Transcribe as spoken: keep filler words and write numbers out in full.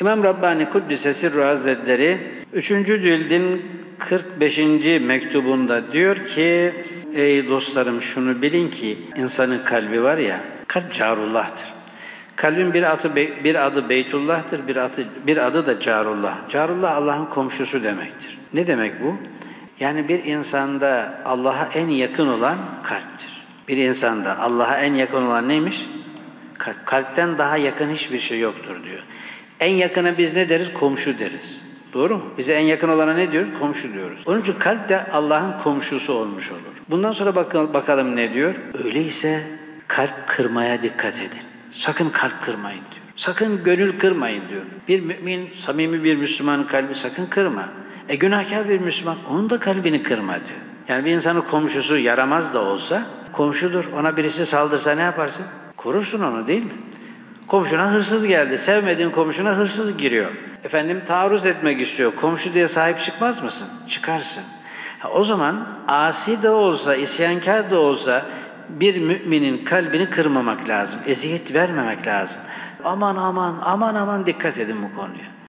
İmam Rabbani Kuddise Sirru Hazretleri üçüncü cildin kırk beşinci mektubunda diyor ki: ey dostlarım, şunu bilin ki insanın kalbi var ya, kalp carullah'tır. Kalbin bir adı bir adı Beytullah'tır, bir adı bir adı da Carullah. Carullah Allah'ın komşusu demektir. Ne demek bu? Yani bir insanda Allah'a en yakın olan kalptir. Bir insanda Allah'a en yakın olan neymiş? Kalp. Kalpten daha yakın hiçbir şey yoktur diyor. En yakına biz ne deriz? Komşu deriz. Doğru mu? Bize en yakın olana ne diyoruz? Komşu diyoruz. Onun için kalp de Allah'ın komşusu olmuş olur. Bundan sonra bakalım, bakalım ne diyor? Öyleyse kalp kırmaya dikkat edin. Sakın kalp kırmayın diyor. Sakın gönül kırmayın diyor. Bir mümin, samimi bir Müslümanın kalbi sakın kırma. E günahkar bir Müslüman, onun da kalbini kırma diyor. Yani bir insanın komşusu yaramaz da olsa komşudur. Ona birisi saldırsa ne yaparsın? Korursun onu, değil mi? Komşuna hırsız geldi. Sevmediğin komşuna hırsız giriyor. Efendim taarruz etmek istiyor. Komşu diye sahip çıkmaz mısın? Çıkarsın. Ha, o zaman asi de olsa, isyankar da olsa bir müminin kalbini kırmamak lazım. Eziyet vermemek lazım. Aman aman, aman aman dikkat edin bu konuya.